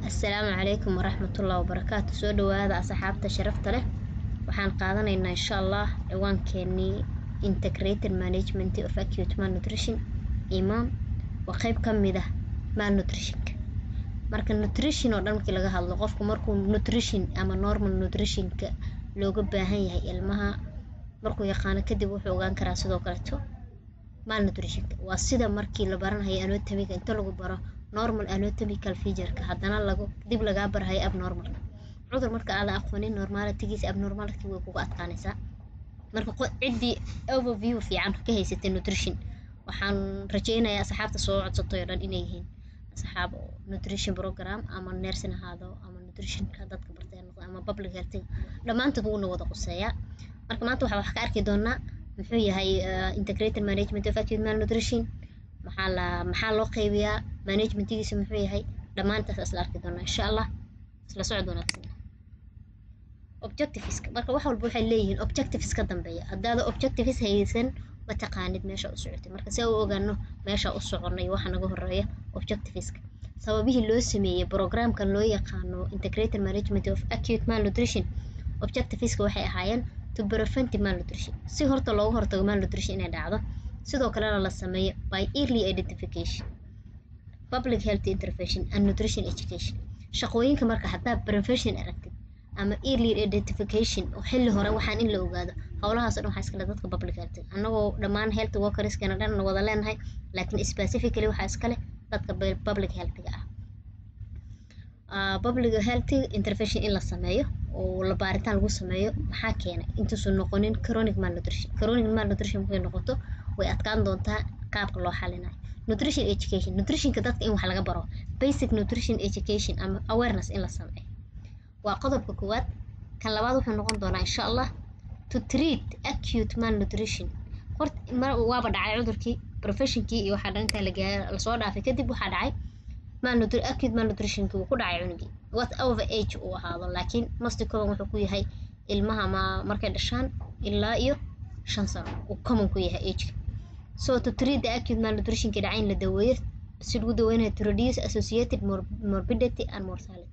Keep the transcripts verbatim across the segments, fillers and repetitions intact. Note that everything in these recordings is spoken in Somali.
السلام عليكم ورحمة الله وبركاته. سو دواada asxaabta sharafta leh waxaan qaadanaynaa insha Allah ciwaankeeni integrated management of acute malnutrition imam waa qayb kamid ah malnutrition. marka nutrition oo dhan markii laga hadlo qofku markuu nutrition ama normal nutrition ka looga baahan yahay ilmaha markuu yaqaan kadib wuxuu ogaan karaa sidoo kale to malnutrition waa sida markii la baranayo anatomy inta lagu baro normal anatomical feature ka hadana lagu dib laga barahay abnormal cudur marka aad aqoonin normalitygiisa abnormality way kugu adkaanaysaa. marka cidii overview fiican ka haysatay nutrition waxaan rajaynayaa asxaabta soo codsatay dhan inay yihiin asxaab nutrition program ama nursing ahaado ama nutrition ka dadka bartay ama public health dhamaantood uu wada quseeyaa. marka maanta waxa wax ka arki doonaa muxuu yahay integrated management of acute malnutrition maxaa la maxaa loo qaybiyaa managementigiisa muxuu yahay dhamaantaas isla arki doonaa insha Allah isla socod wanaagsan. objectives marka wax walba waxay leeyihiin objectives ka dambeeya haddaad objectives haysan ma taqaanid meesha u socotay. marka si uu ogaano meesha u soconay waxa naga horeeya objectives sababihii loo sameeyay programkan loo yaqaano integrated management of acute malnutrition. objectives waxay ahaayeen to prevent malnutrition si horta looga hortago malnutrition inay dhacdo sidoo kale la sameeyo by early identification public health intervention and nutrition education. shaqooyinka marka hadaa prevention aragtid ama early identification oo xilli hore waxaan in la ogaado hawlahaas oo dhan waxa iska dadka public health anagoo dhamaan health workers kana dhan wada leenahay laakiin specifically waxa iska leh dadka public health ga ah. ah public health intervention in la sameeyo oo la baaritaan lagu sameeyo maxaa keenay intuusan noqonin chronic malnutrition. chronic malnutrition way noqoto way adkaan doontaa qaabka loo xalinayo. nutrition education nutrition ka dadka in wax laga baro basic nutrition education ama awareness in la sameeyo waa qodobka koowaad. kan labaad wuxuu noqon doonaa insha Allah to treat acute malnutrition. hort mar waaba dhacay cudurkii professionkii iyo waxa dhanka laga la soo dhaafay kadib waxa dhacay malnutrition acute malnutrition ku ku dhacay cunugii what over age uu ahaado laakiin most common wuxuu ku yahay ilmaha ma markay dhashaan ilaa iyo shan sano uu common ku yahay age. so to treat the acute malnutrition ka dhacay in la daweeyo si lagu daweeyo to reduce associated morbidity and mortality.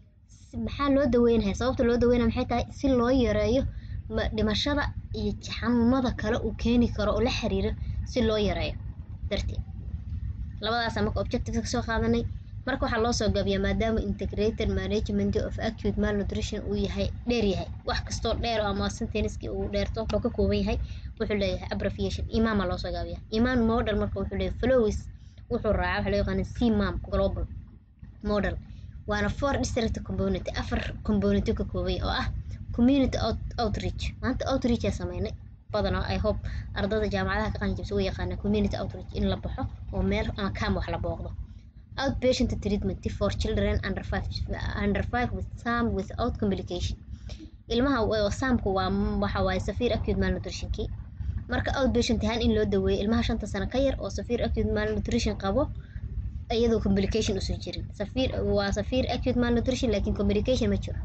maxaa loo daweynayaa sababta loo daweynayo maxay tahay si loo yareeyo dhimashada iyo xanuunada kale uu keeni karo oo la xiriiro si loo yareeyo darteed. labadaas ama objectives ka soo qaadanay marka waxa loo soo gabiyaa maadaama integrated management of acute malnutrition uu yahay dheer yahay wax kasto dheer ama sentence-ki uu dheerto wuxuu ka kooban yahay wuxuu leeyahay abbreviation imam loo soo gabiyaa. imam model marka wuxuu leeyahay flows wuxuu raacaa waxa loo yaqaan cimam global model waana four district component afar component ka kooban oo ah community out, outreach. maanta outreach ya sameynay badanaa I hope ardada jaamacadaha ka qanjibso way yaqaan community outreach in la baxo oo meel ama kaam wax la booqdo. outpatient treatment for children under five under five with some without complication. ilmaha oo saamku waa waxa waay severe acute malnutrition ki marka outpatient ahaan in loo daweeyo ilmaha shanta sano ka yar oo severe acute malnutrition qabo iyadoo complication u soo jirin. severe waa severe acute malnutrition laakiin complication ma jiro.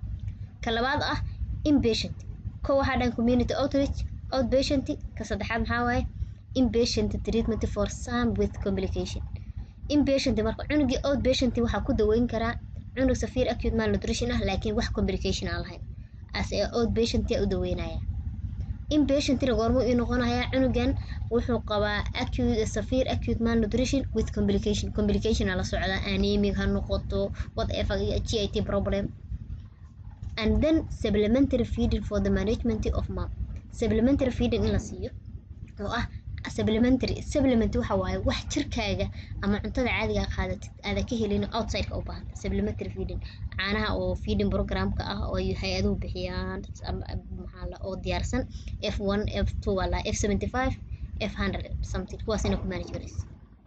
ka labaad ah inpatient ko waxa dhan community outreach outpatient ka saddexaad maxaa waaye inpatient treatment for some with complication. inpatient marka cunugii outpatient waxa ku daweyn karaa cunug severe acute malnutrition ah laakiin wax complication aan lahayn as a outpatient u daweynaya. inpatient goormo uu noqonayaa cunugan wuxuu qabaa acute severe acute malnutrition with complication complication la socda anemia ha noqoto whatever G I T problem and then supplementary feeding for the management of mom. supplementary feeding in la siiyo oo ah supplementary supplement waxa waaye wax jirkaaga ama cuntada caadiga ah qaadatid aad ka helin outside ka u baahan. supplementary feeding caanaha oo feeding program ka ah oo hay'aduhu bixiyaan maxaa la oo diyaarsan F one F two wala F seventy-five F one hundred something kuwaas inuu ku manage gareys.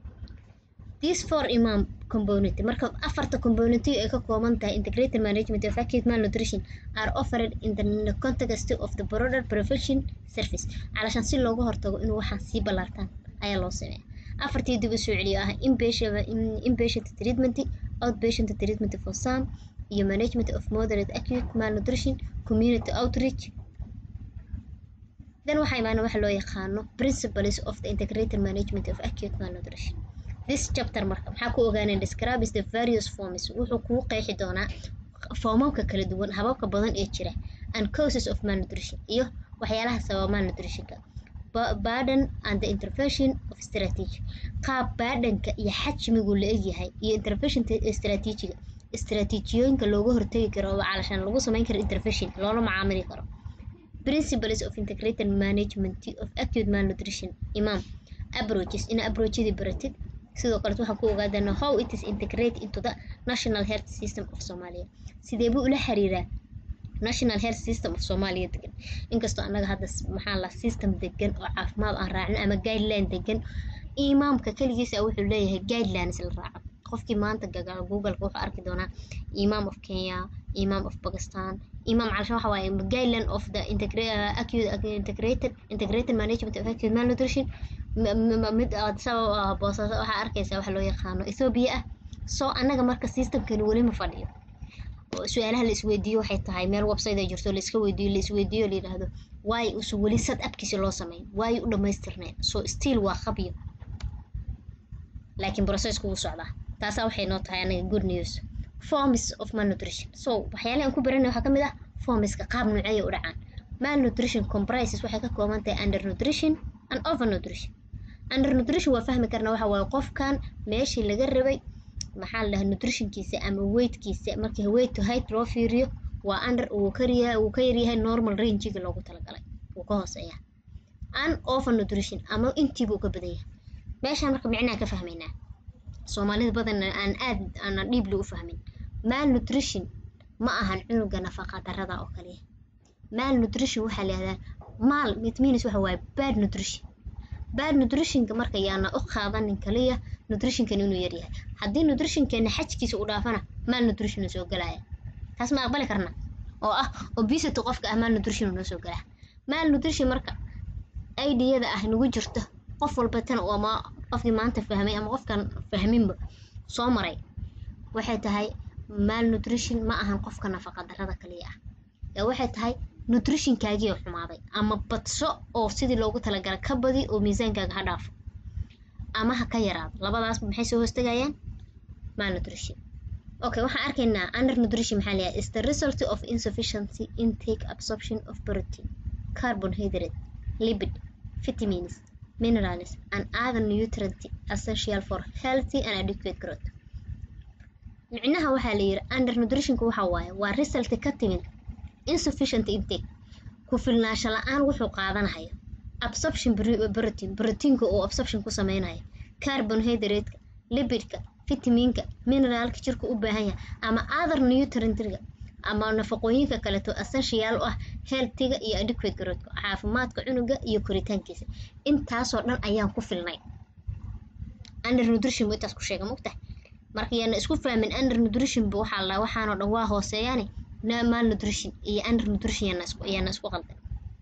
these four imam component marka afarta component ee ka kooban tahay integrated management of acute malnutrition are offered in the context of the broader prevention service alashan si looga hortago inuu waxaan si balaartaan ayaa loo sameeyaa. afartii dib u soo celiyo ah inpatient inpatient treatment outpatient treatment for some iyo management of moderate acute malnutrition community outreach. then waxa imaan waxa loo yaqaano principles of the integrated management of acute malnutrition. this chapter marka maxaa ku ogaaneen describes the various forms wuxuu kuu qeexi doonaa foomamka kala duwan hababka badan ee jira and causes of malnutrition iyo waxyaalaha sababa malnutritionka burden and the intervention of strategy qaab burdenka iyo xajmigu la egyahay iyo intervention strategiga استراتيجيooyinka looga hortagi karo oo caalashan lagu sameyn karo intervention loola macaamili karo principles of integrated management of acute malnutrition imam approaches in approachidi baratid sidoo kale waxa ku ogaadana how it is integrated into the national health system of Somalia sidee buu ula xiriiraa national health system of Somalia degan inkastoo anaga hadda maxaa la system degan oo caafimaad aan raacin ama guideline degan imaamka kaligiisa wuxuu leeyahay guidelines la raaco qofkii maanta gagal Google wuxuu arki doonaa Imam of Kenya, Imam of Pakistan, Imam علشان waxa waaye guideline of the integrated acute integrated integrated management of acute malnutrition mid sabab boosas waxa arkaysa waxa loo yaqaano Ethiopia ah soo anaga marka systemkan wali ma fadhiyo su'aalaha la isweydiiyo waxay tahay meel website ay jirto la iska weydiiyo la isweydiiyo la yiraahdo why usu wali sad abkiisa loo sameeyay why u dhameystirnay so still waa khabiyo laakiin process ku socda taasa waxay noo tahay anaga good news forms of malnutrition so waxyaalaha aan ku baranay waxa kamid ah formska qaab nuucyo u dhacaan malnutrition comprises waxay ka kooban tahay undernutrition and overnutrition undernutrition waa fahmi karna waxa waaye qofkan meeshii laga rabay maxaa la dhahaa nutritionkiisa ama weightkiisa markii weight to height loo fiiriyo waa under uu kariyaa uu ka yaryahay normal range-ga loogu talagalay uu ka hooseeya and overnutrition ama intii buu ka badan yahay meeshaan marka micnaha ka fahmaynaa Soomaalida badan aan aad aan dhiib loo fahmin malnutrition ma ahan cunuga nafaqa darrada oo kaliya malnutrition waxa la yiraahdaa mal it means waxa waaye bad nutrition bad nutrition ka marka yaana u qaadanin kaliya nutrition kan inuu yar yahay hadii nutrition kan xajkiisa u dhaafana malnutrition soo galaya taas ma aqbali karna oo ah obesity qofka ah malnutrition noo soo galaa malnutrition marka idea-da ah nagu jirto qof walba tan oo ma qofkii maanta fahmay ama qofkan fahminba soo maray waxay tahay malnutrition ma ahan qofka nafaqa darrada kaliya ah ee waxay tahay nutrition kaagi oo xumaaday ama badso oo sidii loogu talagalay ka badi oo miisaankaaga ha dhaafo ama ha ka yaraado labadaas maxay soo hoostagayaan malnutrition okay waxaan arkaynaa undernutrition maxaa la yiraahdaa is the result of insufficiency intake absorption of protein carbohydrate lipid vitamins minerals and other nutrients essential for healthy and adequate growth micnaha waxa la yiraahdaa undernutrition waxa waaye waa result ka timid insufficient intake ku filnaansho la'aan wuxuu qaadanayo absorption protein proteinka oo absorption ku sameeynaya carbohydrate lipidka vitaminka mineralka jirka u baahan yahay ama other nutrients ama nafaqooyinka kale to essential ah healthiga iyo adequate growth caafimaadka cunuga iyo koritaankiisa intaas oo dhan ayaan ku filnay undernutrition way taas ku sheegay mugta markii aan isku fahmin undernutrition waxa la waxaan oo dhan waa hooseeyaan malnutrition iyo undernutrition yana isku yana isku qaldan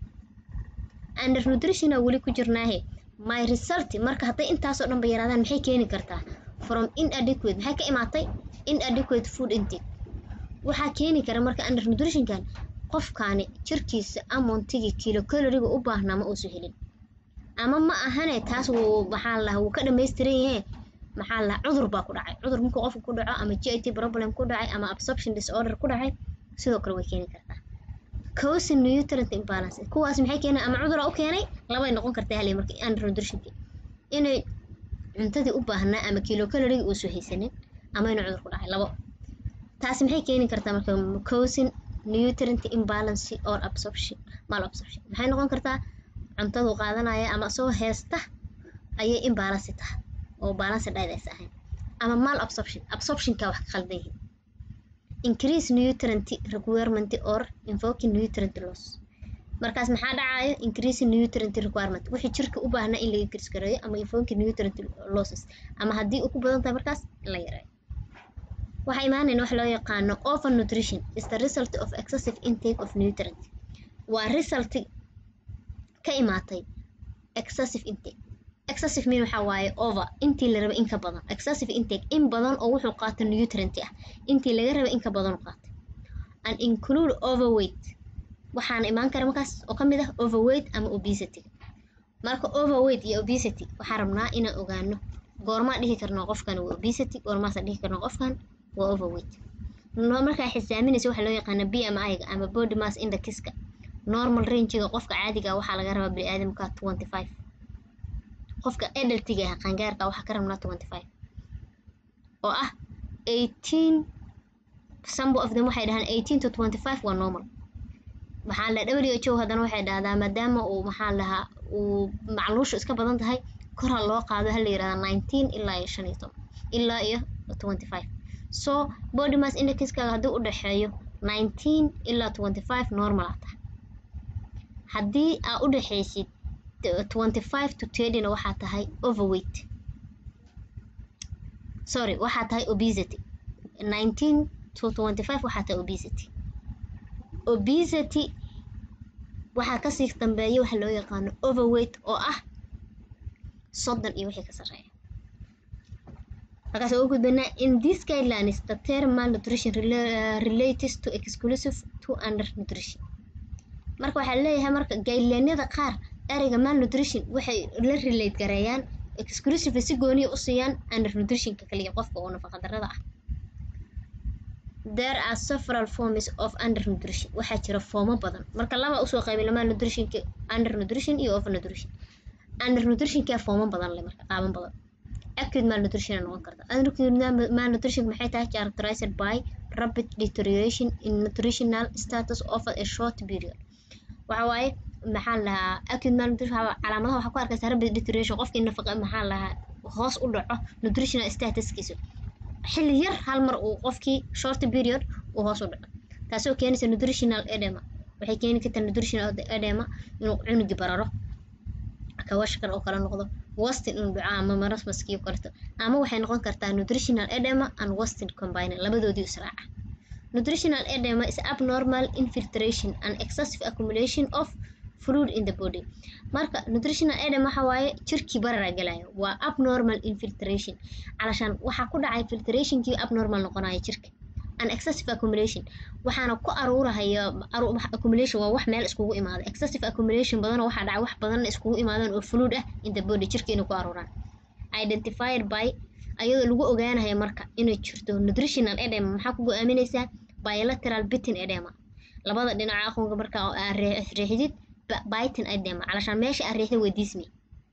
undernutrition wali ku jirnaahe my result marka haday intaas oo dhan ba yaraadaan maxay keeni kartaa from inadequate maxay ka imaatay inadequate food intake waxa keeni kara marka undernutrition kan qofkaani jirkiisa amountiga kilocalorie u baahnaa ma uu soo helin ama ma ahane taas uu maxaa la uu ka dhameystiran yahay maxaa la cudur baa ku dhacay cudur markuu qofku ku dhaco ama G I T problem ku dhacay ama absorption disorder ku dhacay sidoo kale way keeni kartaa cause nutrient imbalance kuwaas maxay keenay ama cudur u keenay laba noqon kartaa hal markii undernutrition inay cuntadii u baahnaa ama kilocalorie uu soo haysanin ama inuu cudur ku dhacay labo taas maxay keeni kartaa marka cause nutrient imbalance or absorption malabsorption maxay noqon kartaa cuntadu qaadanaya ama soo heesta ayay imbalance tahay oo balance diet ahayn ama malabsorption absorption ka wax khaldan yahay increase nutrient requirement or invoking nutrient loss markaas maxaa dhacaya increase nutrient requirement wixii jirka u baahnaa in la increase gareeyo ama invoking nutrient losses ama hadii uu ku badan tahay markaas la yareeyo waxa imaanayna wax loo yaqaan overnutrition is the result of excessive intake of nutrients waa result ka imaatay excessive intake excessive mean waxa waaye over intii la rabay in ka badan excessive intake in badan oo wuxuu qaatay nutrient ah intii laga rabay in ka badan u qaatay and include overweight waxaana imaan kara markaas oo kamid ah overweight ama obesity marka overweight iyo obesity waxa rabnaa inaan ogaano goorma dhihi karno qofkan waa obesity goorma sa dhihi karno qofkan waa overweight no marka xisaaminaysa waxa loo yaqaan B M I ga ama body mass index-ka normal range-ga qofka caadiga waxa laga rabaa bini'aadamka twenty-five qofka adult-ga ah qangaarka waxa ka rabnaa twenty-five oo ah eighteen some of them waxay dhahaan eighteen to twenty-five waa normal waxaa la W H O hadana waxay dhahdaa maadaama uu maxaa lahaa uu macluushu iska badan tahay kor loo qaado hal yiraahdo nineteen ilaa iyo shan iyo toban ilaa iyo twenty-five so body mass index-ka hadii u dhaxeeyo nineteen ilaa twenty-five normal ah hadii aa u dhaxaysid twenty-five to thirty na waxa tahay overweight sorry waxa tahay obesity nineteen to twenty-five waxa tahay obesity obesity waxa ka sii dambeeyo waxa loo yaqaan overweight oo ah soddon iyo wixii ka sareeyo markaas oo gudbina in this guidelines the term malnutrition relates to exclusive to undernutrition marka waxa leeyahay marka guideline-yada qaar ereyga malnutrition waxay la relate gareeyaan exclusive si gooni u siiyaan undernutrition-ka kaliya qofka oo nafaqo darrada ah there are several forms of undernutrition waxa jira foomo badan marka laba u soo qaybin malnutrition-ka undernutrition iyo overnutrition undernutrition ka foomo badan leh marka qaaban badan acute malnutrition noqon karta acute malnutrition maxay tahay characterized by rapid deterioration in nutritional status over a short period waxa waaye maxaa la acute malnutrition calaamadaha waxa ku arkaysaa rapid deterioration qofkii nafaqo maxaa la hoos u dhaco nutritional status-kiisa xilli yar hal mar uu qofkii short period uu hoos u dhaco taasoo keenaysa nutritional edema waxay keeni kartaa nutritional edema inuu cunugi bararo kawashkan oo kala noqdo wasting inuu dhaco ama marasmaskii karto ama waxay noqon kartaa nutritional edema and wasting combined labadoodii israaca nutritional edema is abnormal infiltration and excessive accumulation of fluid in the body marka nutritional edema waxa waaye jirkii barara galayo waa abnormal infiltration alashan waxa ku dhacay filtrationkii abnormal noqonayo jirka and excessive accumulation waxaana ku aruurahayo accumulation waa wax meel iskugu imaado excessive accumulation badan waxa dhacay wax badan iskugu imaadaan oo fluid ah in the body jirka inuu ku aruuraan identified by ayadoo lagu ogaanayo marka inay jirto nutritional edema maxaa ku go'aaminaysaa bilateral bitin edema labada dhinac aqoonka marka reexidid bitin edema alashan meesha reexid weydiismi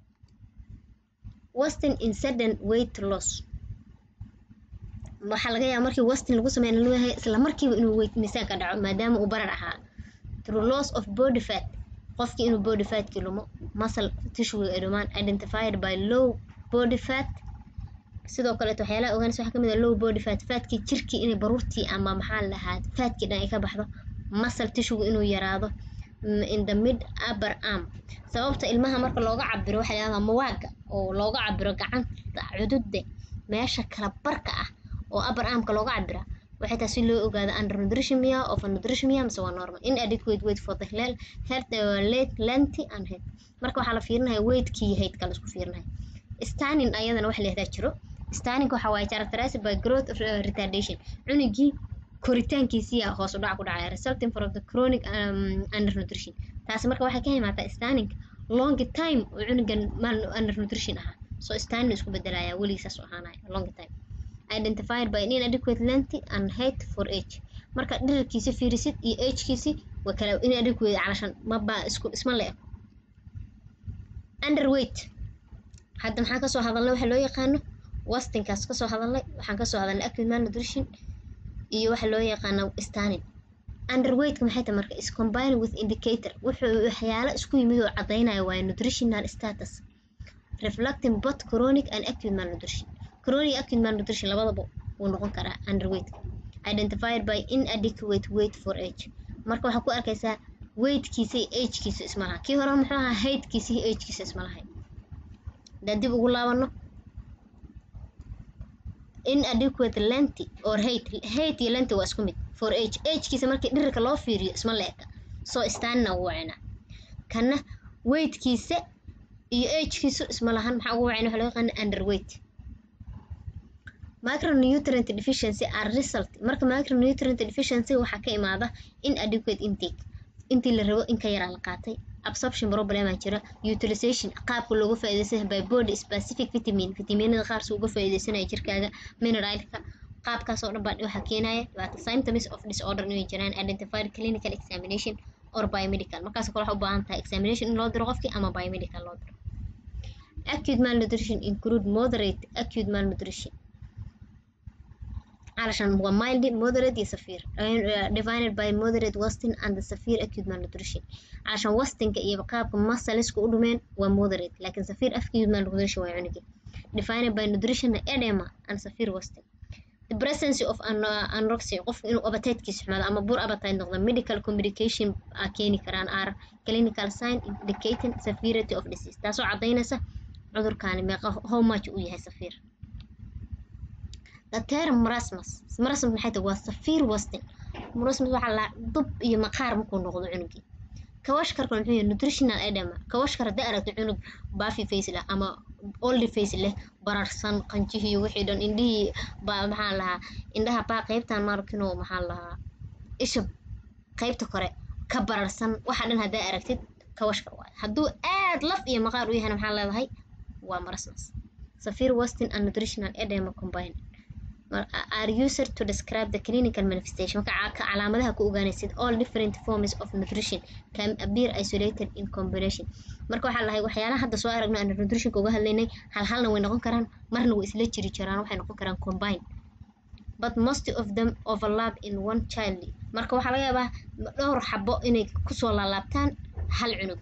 wasting in sudden weight loss waxa laga yaabaa markii wasting lagu sameeyo isla markiiba inuu weight miisaan ka dhaco maadaama uu barar ahaa through loss of body fat qofkii inuu body fat ki lumo muscle tissue edoman identified by low body fat sidoo kale waxyaalaha ogaanaysa waxa kamid ah low body fat fatkii jirkii inay baruurtii ama maxaa lahaa fatkii dhan ay ka baxdo muscle tissue inuu yaraado in the mid upper arm sababta ilmaha marka looga cabiro waxa la yiraahdaa mawaaga oo looga cabiro gacanta cududda meesha kala barka ah oo upper arm ka looga cabira waxay taasi loo ogaado undernutrition miya of nutrition miya mise waa normal inadequate weight for the health late length and head marka waxa la fiirinayaa weight-kii height kala isku fiirinayaa stanning ayadana wax leeyahay jiro stanning waxa waa characterized by growth of uh, retardation cunugii koritaankiisa hoos u dhac ku dhacay resulting from the chronic um, undernutrition taasi marka waxay ka imaataa stanning long time oo cunugan mal undernutrition aha so stanning isku bedelaya waligiis soo ahaanaya long time identified by inadequate length and height for age marka dhererkiisa fiirisid iyo age-kiisa waa kala inadequate calashan ma ba isku isma leeyahay underweight hadda maxaan ka soo hadalnay waxa loo yaqaan wasting kaas ka soo hadalnay waxaan ka soo hadalnay acute malnutrition iyo waxa loo yaqaan stanning underweight maxay tahay marka is combined with indicator wuxuu waxyaalo isku yimid oo cadeynaya waa nutritional status reflecting both chronic and acute malnutrition chronic acute malnutrition labadaba uu noqon karaa underweight identified by inadequate weight for age marka waxa ku arkaysaa weight-kiisa iyo age-kiisa isma laha kii hore muxuu ahaa height-kiisa iyo age-kiisa isma lahayn dib ugu laabano inadequate length or height height iyo length waa isku mid for age age-kiisa markii dhirirka loo fiiriyo isma leeka soo stanna wacna kana weight-kiisa iyo age-kiisa isma lahan maxaa ugu wacna waxa loo yaqaan underweight macronutrient deficiency are result marka macronutrient deficiency waxa ka imaada inadequate intake intii la rabo in ka yara la qaatay absorption problem aa jira, utilization qaabka looga faa'iideysan by body specific vitamin vitaminada qaar soo uga faa'iideysanaya jirkaaga, mineralka qaabkaas oo dhan baa waxa keenaya dhibaato. Symptoms of disorder inay jiraan, identified clinical examination or biomedical. markaas kale waxa u baahan tahay examination in loo diro qofkii ama biomedical loo diro. Acute malnutrition include moderate acute malnutrition علشان هو mild, moderate iyo severe, divided by moderate, wasting and severe acute malnutrition. علشان wasting iyo qaabka muscles u dhumeen waa moderate, laakiin severe acute malnutrition waa cunigi. Defined by nutrition edema and severe wasting. The presence of anorexia, qof inuu appetite-kiisa xumaado ama poor appetite noqdo, medical complication a keeni karaan, are clinical sign indicating severity of disease. taasoo cadaynaysa cudurkaani meeqa how much uu yahay severe. The term marasmus marasmus maxay tahay? waa severe wasting. marasmus waxa la dub iyo maqaar markuu noqdo cunugii. kawashkarka wuxuu yahay nutritional edema. kawashkar haddii aragto cunug buffy face leh ama old face leh, bararsan, qanjihii wixii dhan, indhihii baa maxaa lahaa indhaha baa qaybtan maarkino maxaa lahaa isha qaybta kore ka bararsan, waxa dhan haddii aragtid kawashkar waay. hadduu aad laf iyo maqaar u yahay maxaa leedahay waa marasmus. severe wasting and nutritional edema combined are used to describe the clinical manifestation. marka calaamadaha ku ogaanaysid all different forms of nutrition can appear isolated in combination. marka waxa lahayd waxyaalaha hadda soo aragno aan nutrition uga hadlaynay hal halna way noqon karaan, marna way isla jiri jiraan, waxay noqon karaan combined, but most of them overlap in one child. marka waxa laga yaabaa dhowr xabo inay ku soo laalaabtaan hal cunug.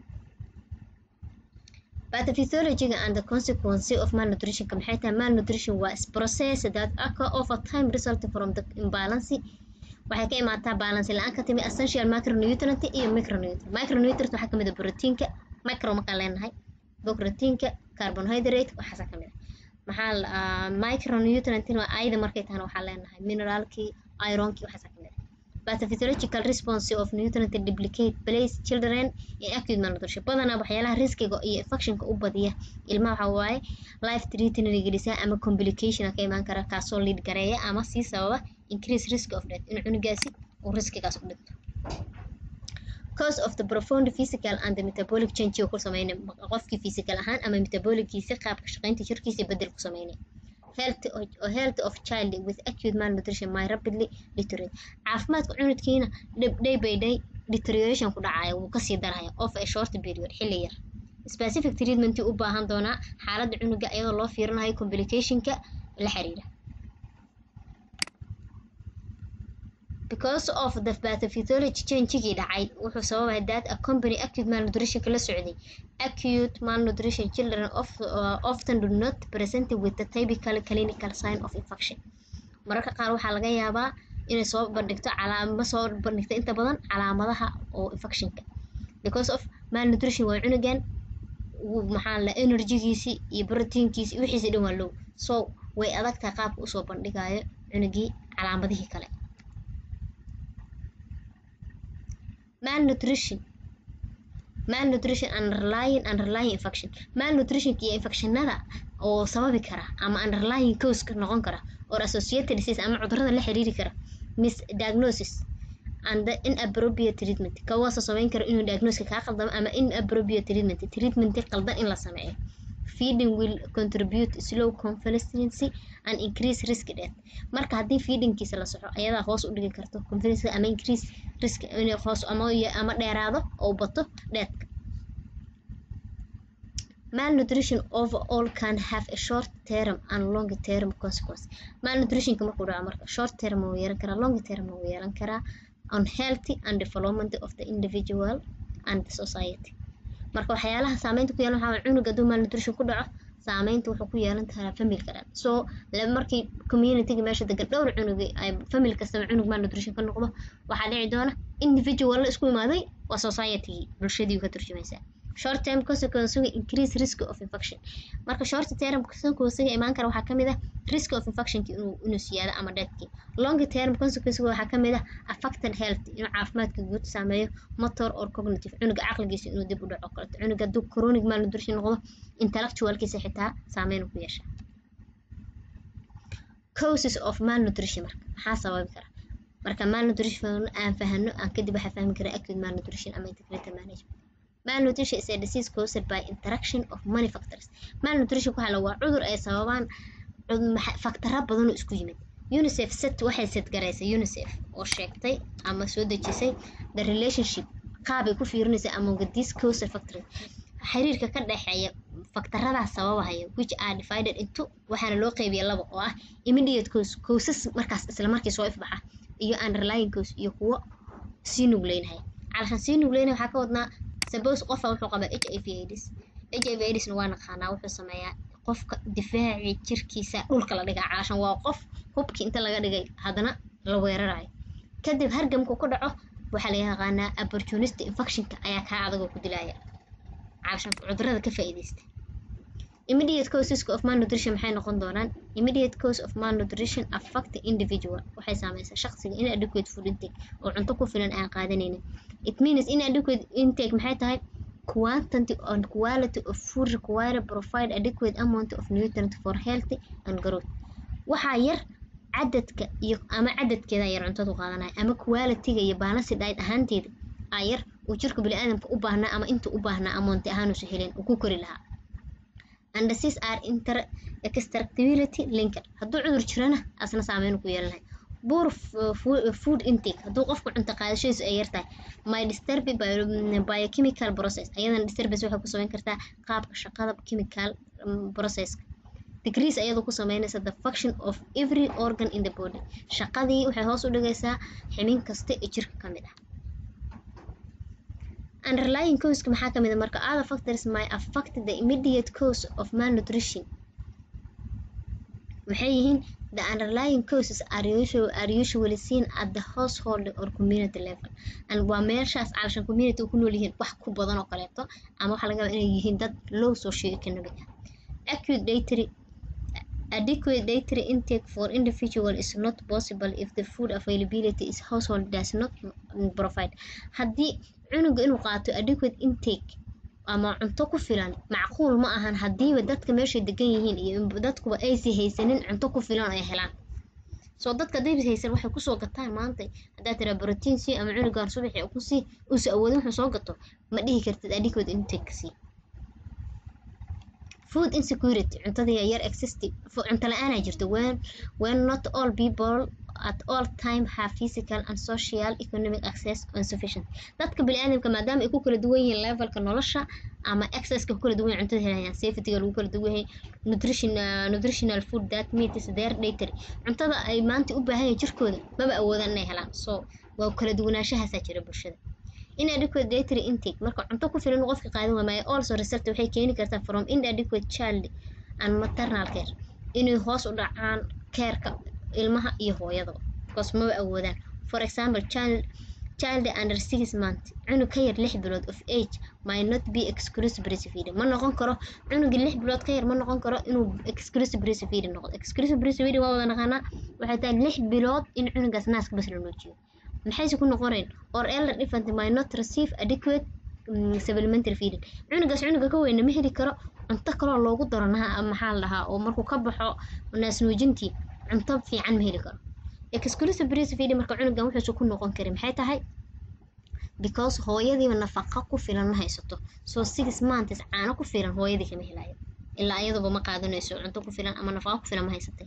Pathophysiology and the consequence of malnutrition. كم حيث malnutrition was process that occur over time result from the imbalance. waxay ka imaataa balance la'aan ka timi essential macronutrient iyo micronutrient. micronutrient waxa kamid ah proteinka, micro ma qaleenahay, proteinka, carbohydrate waxa kamid ah. maxaa micronutrient waa ayda markay tahay waxa leenahay mineralki, ironki waxa kamid ah. Pathophysiological response of nutrient duplicate place children in acute malnutrition. badanaa waxyaalaha riskiga iyo infectionka u badiya ilmaha waxa waaye life threatening gelisa ama complication ka iman kara kaasoo lead gareeya ama sii sababa increase risk of death in cunugaasi uu riskigaas u dhinto. Cause of the profound physical and the metabolic change oo ku sameeyay qofkii physical ahaan ama metabolic-kiisa qaabka shaqaynta jirkiisa bedel ku sameeyay. health or health of child with acute malnutrition may rapidly deteriorate. caafimaadka cunugkiina day by day deterioration ku dhacaya wuu ka sii daraya of a short period xilli yar. specific treatment u baahan doona xaaladda cunuga iyadoo loo fiirinayo complication-ka la xiriira. because of the pathophysiology change-gii dhacay wuxuu sababay that a company acute malnutrition la socday. acute malnutrition children of, uh, often do not present with the typical clinical sign of infection. mararka qaar waxaa laga yaabaa inay soo bandhigto calaamado soo bandhigto inta badan calaamadaha oo infectionka. because of malnutrition waa cunugan maxaa la energy-giisi iyo protein-kiisi wixiisa dhan waa low, so way adagtaa qaabka u soo bandhigayo cunugii calaamadihii kale. malnutrition malnutrition underlying underlying infection. malnutrition iyo infectionada oo sababi kara ama underlying cause ka noqon kara or associated disease ama cudurrada la xiriiri kara misdiagnosis and the inappropriate treatment. kawaas sameyn kara inuu diagnosis ka qaldamo ama inappropriate treatment treatment qaldan in la sameeyo. feeding will contribute slow convalescence and increase risk death. marka haddii feedingkiisa la soxo ayadaa hoos u dhigi karto convalescence ama increase risk inay hoos ama ama dheeraado oo bato deathka. malnutrition overall can have a short term and long term consequence. malnutrition ka markuu dhaco marka short term uu yeelan karaa, long term uu yeelan karaa on healthy and development of the individual and the society. marka waxyaalaha saameynta ku yeelan waxa cunuga hadduu malnutrition ku dhaco saameynta wuxuu ku yeelan karaa family-ka dhan. so markii community-ga meesha degan dhowr cunug ay family kasta cunug malnutrition ka noqdo waxaa dhici doona individual la isku imaaday waa society bulshadii ka turjumaysaa. short term consequence increase risk of infection. marka short term consequence imaan kara waxaa kamid ah risk of infection inuu inuu siyaado ama deathki. long term consequence waxaa kamid ah affected health inuu caafimaadka guud saameeyo, motor or cognitive cunuga caqligiisa inuu dib u dhaco kale. cunuga hadduu chronic malnutrition noqdo intellectualkiisa xitaa saameyn ku yeesha. causes of malnutrition marka maxaa sababi kara? marka malnutrition aan fahano aan kadib waxa fahmi kara acute malnutrition ama integrated management. malnutrition is a disease caused by interaction of many factors. malnutrition waxa lagu cudur ay sababaan factoro badan oo isku yimid. UNICEF set waxay set gareysay UNICEF oo sheegtay ama soo dejisay the relationship qaab ay ku fiirinaysa among these causal factors xiriirka ka dhaxeeya factorada sababaya which are divided into waxaana loo qaybiyay laba oo ah immediate cause causes markaas isla markii soo ifbaxa iyo underlying cause iyo kuwa sii nugleynaya. Calxan sii nugleynaya waxa ka wadnaa suppose qof wuxuu qabaa H I V AIDS H I V AIDS waa naqaanaa wuxuu sameeyaa qofka difaaci jirkiisa dhulka la dhigaa. Calxan waa qof hubki inta laga dhigay hadana la weerarayo kadib hargamku ku dhaco waxa la yaqaanaa opportunistic infectionka ayaa ka adag ku dilaya calxan cudurada ka faa'iideystay. Immediate causes of malnutrition maxay noqon doonaan? Immediate cause of malnutrition affect the individual waxay saamaysaa shakhsiga inadequate food intake oo cunto ku filan aan qaadanaynin. It means inadequate intake maxay tahay quantity and quality of food required provide adequate amount of nutrients for healthy and growth. Waxa yar cadadka iyo ama cadadkeeda yar cuntada qaadanaya ama quality-ga iyo balance diet ahaanteeda ayar oo jirka bini'aadamka u baahnaa ama inta u baahnaa amount ahaan u saheleen oo ku kori lahaa. And these are inter extractability linked. Hadduu cudur jirana asna saameyn ku yeelanahay. Poor food intake hadduu qofku cunto qaadashadiisu ay yartahay may disturb biochemical process ayadan disturbance waxay ku samayn kartaa qaabka shaqada chemical process. Decrease ayadoo ku sameynaysa the function of every organ in the body. Shaqadii waxay hoos u dhigaysaa xubin kasta ee jirka ka mid ah. Underlying cause maxaa kamid ah marka other factors may affect the immediate cause of malnutrition. Maxay yihiin the underlying causes are usually, are usually seen at the household or community level. And waa meeshaas calshan community ku nool yihiin wax ku badan oo kaleeto ama waxa laga yaabaa inay yihiin dad low socio-economic ah. Acute dietary adequate dietary intake for individual is not possible if the food availability is household does not provide. Haddii cunuga inuu qaato adequate intake ama cunto ku filan macquul ma ahan hadiiba dadka meesha degan yihiin iyo dadkuba ay si haysanin cunto ku filan ay helaan. Soo dadka dibis haysan waxay ku soo gataan maanta hadaa tira protein si ama cunugan subaxii ku si uu soo awoodin wuxuu soo gato ma dhihi kartid adequate intake si. Food insecurity cuntada yar exist cunto la'aan ay jirto when when not all people at all time have physical and social economic access and sufficient. Dadka bini'aadamka maadaama ay ku kala duwan yihiin levelka nolosha ama access-ka ku kala duwan yihiin cuntada helayaan safety-ga lagu kala duwan yahay nutrition uh, nutritional food that meets their dietary cuntada ay maanta u baahan yihiin jirkooda maba awoodaan inay helaan. So waa kala duwanaanshahaas jira bulshada. Inadequate dietary intake marka cunto ku filan qofka qaadan waa may also result waxay keeni kartaa from inadequate child and maternal care inay hoos u dhacaan care-ka ilmaha iyo hooyada because ma awoodaan. For example child child under six months cunug ka yar lix bilood of age might not be exclusive breastfeeding ma noqon karo cunug lix bilood ka yar ma noqon karo inuu exclusive breastfeeding noqdo. Exclusive breastfeeding waa wada naqaanaa waxay tahay lix bilood in cunugaas naaska bas la nuujiyo. maxay ku noqoneen or elder infant might not receive adequate um, supplementary feeding. Cunugaas cunuga ka weyn ma heli karo cunto kale oo loogu daro maxaa la dhahaa oo markuu ka baxo naas nuujintii cunto fiican ma heli karo. Exclusive breastfeeding marka cunugan wuxuu ku noqon karin maxay tahay because hooyadiiba nafaqo ku filan ma haysato. So six months caano ku filan hooyadii kama helayo ilaa iyadaba ma qaadanayso cunto ku filan ama nafaqo ku filan ma haysatay.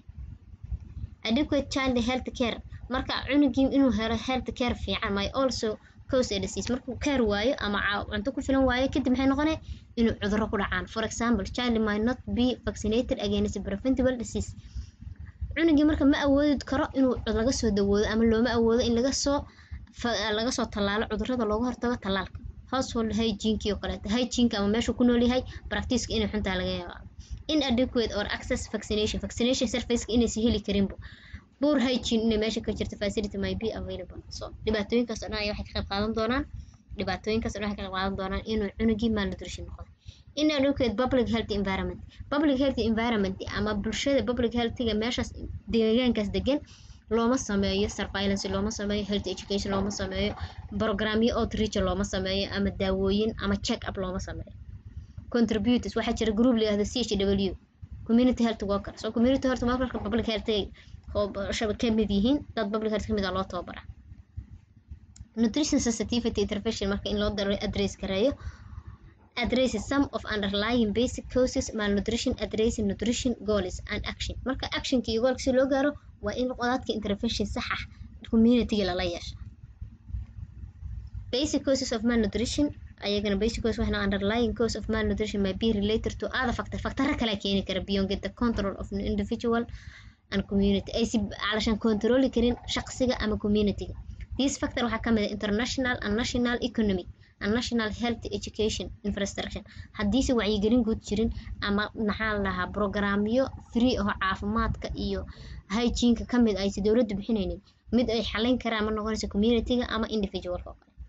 Adequate child health care marka cunugii inuu helo health care fiican may also cause a disease markuu care waayo ama cunto ku filan waayo kadib maxay noqonay inuu cudurro ku dhacaan. For example child might not be vaccinated against preventable disease. cunugii marka ma awoodi karo inuu laga soo dawoodo ama looma awoodo in laga soo laga soo tallaalo cudurrada looga hortago tallaalka. Household hygiene iyo kale hygiene ama meesha ku nool yahay practice inay xunta laga yaabo. Inadequate or access vaccination vaccination service inay si heli karin bo poor hygiene inay meesha ka jirto facility may be available. So dhibaatooyinkaas oo dhan ay waxay ka qayb qaadan doonaan dhibaatooyinkaas oo dhan waxay ka qayb qaadan doonaan inuu cunugii malnutrition noqdo. Inadequate public health environment public health environment ama bulshada public health-ga meeshaas deegaankaas degan looma sameeyo surveillance looma sameeyo health education looma sameeyo programyo outreach looma sameeyo ama daawooyin ama check up looma sameeyo. Contributors waxa jira group leeyahay C H W community health worker. So community health worker public health oo shabakad mid yihiin dad public health kamid ah loo tababara. Nutrition sensitivity intervention marka in loo daro address gareeyo addresses some of underlying basic causes malnutrition, addressing nutrition goals and action. marka action ki goal si loo gaaro waa in qodadka intervention sax ah community la yeesho. Basic causes of malnutrition ayagana basic causes waxna underlying cause of malnutrition may be related to other factor factor kala keeni kara beyond the control of an individual and community ay si alashan control karin shakhsiga ama community. These factor waxa kamid international and national economic and national health education infrastructure haddii si wacyi gelin guud jirin ama maxaa lahaa programyo free oo caafimaadka iyo hygiene ka kamid ay si dawladdu bixinaynin mid ay xalin karaan ma noqonayso community-ga ama individual-ka.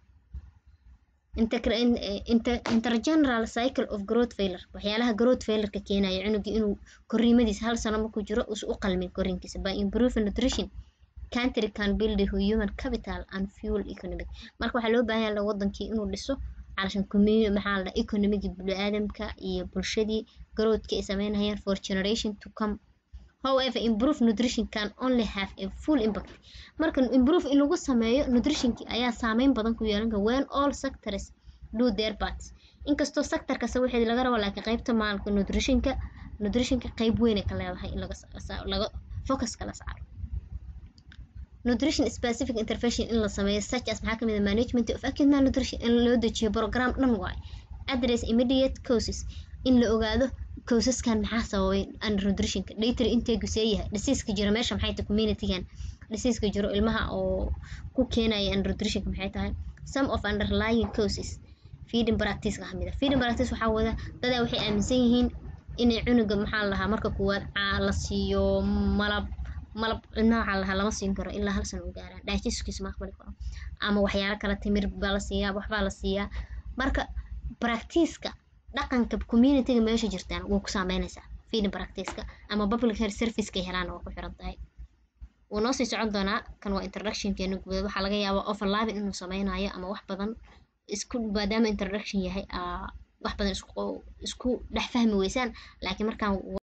inter intergeneral cycle of growth failure waxyaalaha growth failure ka keenaya cunuga inuu koriimadiisa hal sano markuu jiro u qalmin korinkiisa by improving nutrition country can build human capital and fuel economic. marka waxa loo baahan yahay wadankii inuu dhiso calashan community maxaa la economic bini'aadamka iyo bulshadii growth ka sameynayaan for generation to come. However, improve nutrition can only have a full impact. marka improve in lagu sameeyo nutrition ki ayaa saameyn badan ku yeelan kara when all sectors do their part. inkastoo sector kasta wixii laga rabo laakiin qaybta maalka nutrition ka nutrition ka qayb weyn ka leedahay in laga laga focus kala saaro. nutrition specific intervention in la sameeyo such as maxaa kamid management of acute malnutrition in loo dejiyo program dhan waay address immediate causes in la ogaado causes kan maxaa sababay undernutrition ka dietary intake seeyahay disease ka jira meesha maxay tahay community kan disease ka jiro ilmaha oo ku keenaya undernutrition ka maxay tahay some of underlying causes feeding practice ka hamida feeding practice waxa wada dad waxay aaminsan yihiin in cunuga maxaa lahaa marka kuwaad la siiyo malab malab nooca laha lama siin karo ilaa hal sano u gaaraan digestionkiisa ma aqbali karo ama waxyaalo kala timir baa la siiyaa waxbaa la siiyaa. marka practice-ka dhaqanka community-ga meesha jirtaan wuu ku saameynaysaa feeding practice-ka ama public health service-ka helaan oo ku xiran tahay. wuu noo sii socon doonaa kan waa introduction-keenu guud waxaa laga yaabaa overlapping inuu sameynayo ama wax badan isku maadaama introduction yahay wax badan isku isku dhex fahmi weysaan laakiin markaan